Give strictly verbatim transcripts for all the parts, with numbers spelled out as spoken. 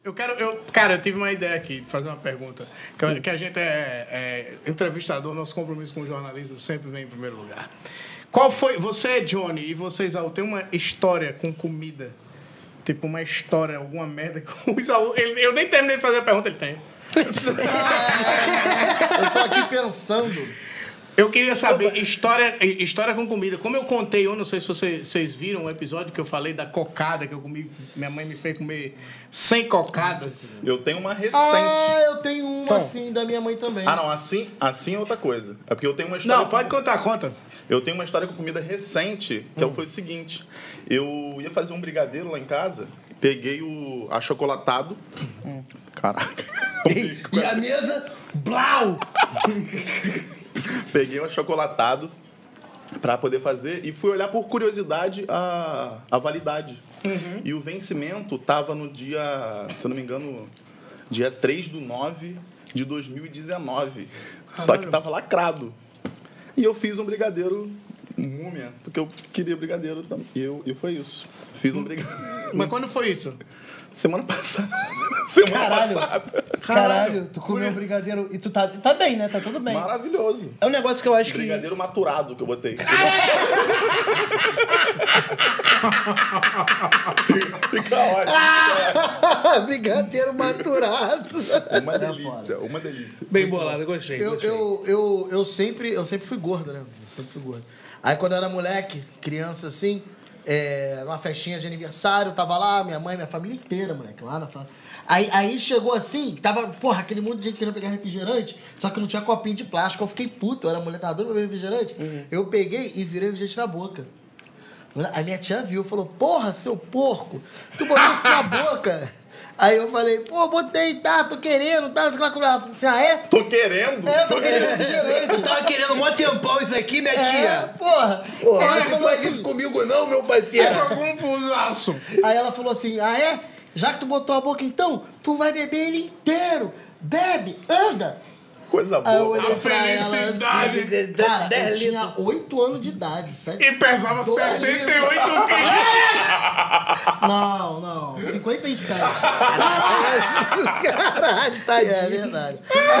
Eu quero... Eu, cara, eu tive uma ideia aqui de fazer uma pergunta. Que, que a gente é, é entrevistador, nosso compromisso com o jornalismo sempre vem em primeiro lugar. Qual foi... Você, Johnny, e você, Isaú, tem uma história com comida? Tipo, uma história, alguma merda com o Isaú? Ele, eu nem terminei de fazer a pergunta, ele tem. Eu tô aqui pensando... Eu queria saber, história, história com comida. Como eu contei, eu não sei se vocês, vocês viram o episódio que eu falei da cocada que eu comi. Minha mãe me fez comer cem cocadas. Eu tenho uma recente. Ah, eu tenho uma Então. assim da minha mãe também. Ah, não, assim, assim é outra coisa. É porque eu tenho uma história. Não, pode contar, conta. Eu tenho uma história com comida recente, que Hum. foi o seguinte. Eu ia fazer um brigadeiro lá em casa, peguei o achocolatado. Hum. Caraca. E, e a mesa, blau! Peguei um achocolatado para poder fazer e fui olhar por curiosidade a, a validade. Uhum. E o vencimento tava no dia, se eu não me engano, dia três de nove de dois mil e dezenove. Só que tava lacrado. E eu fiz um brigadeiro múmia, porque eu queria brigadeiro também. E, eu, e foi isso. Fiz um brigadeiro. Mas quando foi isso? Semana passada. Semana Caralho. passada. Caralho, tu comeu um brigadeiro e tu tá, tá bem, né? Tá tudo bem. Maravilhoso. É um negócio que eu acho que... Brigadeiro maturado que eu botei. Fica ótimo. Brigadeiro maturado. Uma É delícia, foda. uma delícia. Bem bolado, gostei. Eu, gostei. eu, eu, eu, sempre, eu sempre fui gordo, né? Eu sempre fui gordo. Aí quando eu era moleque, criança assim, é, numa festinha de aniversário, tava lá, minha mãe, minha família inteira, moleque, lá na família. Aí, aí chegou assim, tava, porra, aquele monte de gente querendo pegar refrigerante, só que não tinha copinho de plástico. Eu fiquei puto, eu era mulher, tava doido pra beber refrigerante. Uhum. Eu peguei e virei refrigerante na boca. A minha tia viu, falou, porra, seu porco, tu botou isso na boca? Aí eu falei, pô, botei, tá, tô querendo, tá, sei lá, ela falou assim, ah, é? Tô querendo? É, eu tô querendo refrigerante. Eu tava querendo mó tempão isso aqui, minha É, tia. porra. Porra, Aí ela não falou faz assim, isso comigo não, meu parceiro. Tô confusaço. aí ela falou assim, ah, é? Já que tu botou a boca, então, tu vai beber ele inteiro. Bebe, anda. Coisa Aí eu boa. olhei A pra ela felicidade. assim, de- de- cara, eu dez tinha oito anos de idade, sério. E pesava Dois setenta e litros. oito quilos. Não, não, cinquenta e sete. Caralho, tá aí. É verdade.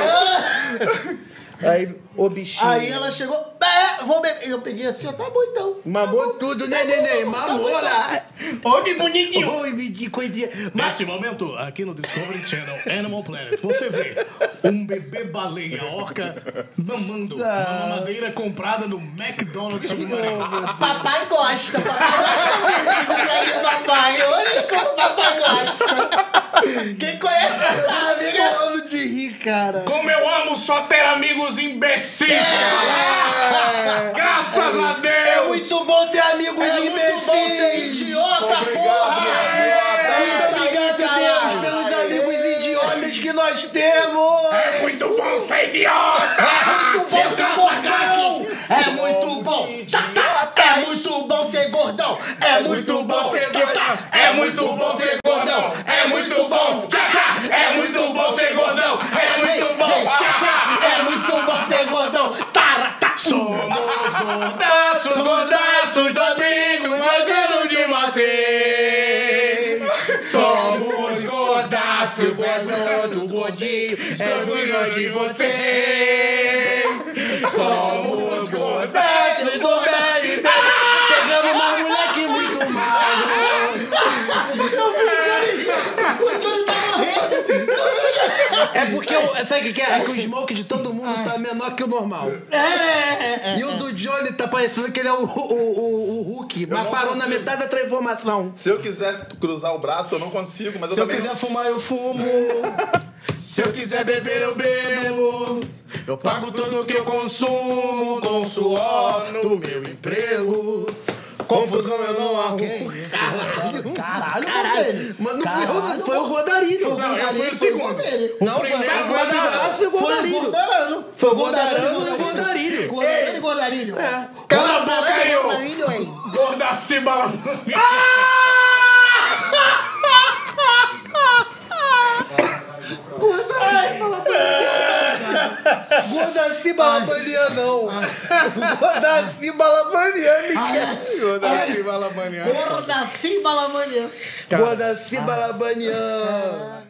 Aí, ô bichinho. Aí ela chegou, é, vou beber. Eu peguei assim, ó, tá bom então. Mamou tudo, né, neném? Mamou lá. Ô, que bonitinho. Oi, de coisinha. Mas Nesse momento, aqui no Discovery Channel Animal Planet, você vê um bebê baleia orca mamando uma mamadeira comprada no McDonald's submarino. Papai gosta, papai gosta muito disso aí, papai. Olha como o papai gosta. Quem conhece sabe, né? falando de rir, cara. Como eu amo só ter amigos imbecis, cara. Graças a Deus. É muito bom ter amigos É muito bom ser imbecis. idiota, Obrigado, porra! meu Isso aí, Obrigado, Deus, caralho. pelos amigos idiotas que nós temos. É muito bom ser idiota. É muito bom ser gordão! É muito bom! Tá, tá. É muito bom ser gordão! É muito bom ser gordão! É muito bom ser gordão! É muito bom! Tchá, tchá. É muito bom ser gordão! É muito bom! Tchá, tchá. É muito bom ser gordão! Tara, tá. Somos gordaços, gordaços, amigos, amigos de você. Somos gordaços, Gordo, gordinho, orgulhos de você. Somos gordaços, gordaços. pegando mais moleque muito mais. O Johnny tá morrendo! É porque, o- sabe o que que é? É que o smoke de todo mundo tá menor que o normal. É, E o do Johnny tá parecendo que ele é o, o, o, o Hulk, mas não parou na consigo. metade da transformação. Se eu quiser cruzar o braço, eu não consigo, mas Se eu eu também quiser fumar, eu fumo. Se eu quiser beber, eu bebo. Eu pago tudo que eu consumo com o suor do meu emprego. Confusão eu não arrumo. Que isso? Caralho, caralho, Caralho, mas não foi, Caralho, o- foi o Godarilho. Não, eu fui o segundo. Não, foi primeiro o Godarilho. Foi o Foi o Godarilho. Gordarano. Foi o Godarano e o Godarilho. Gordarilho, Gordarilho. É. Cala a boca aí, ô. Gordarilho, hein? Gordaciba. Godaci Balabania não. Godaci Balabania me quer. Gordaciba Labaniana. Gordaci Balamania. Godaci Balabania.